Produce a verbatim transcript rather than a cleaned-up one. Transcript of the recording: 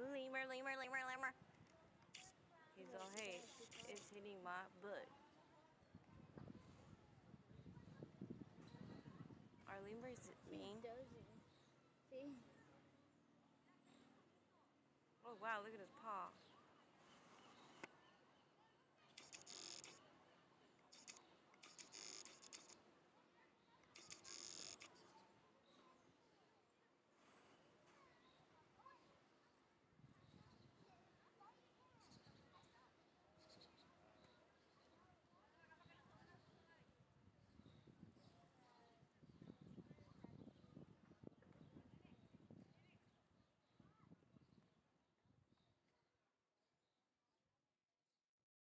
Lemur, lemur, lemur, lemur. He's all, hey, it's hitting my butt. Are lemurs mean? He's dozing. See? Oh wow, look at his paw.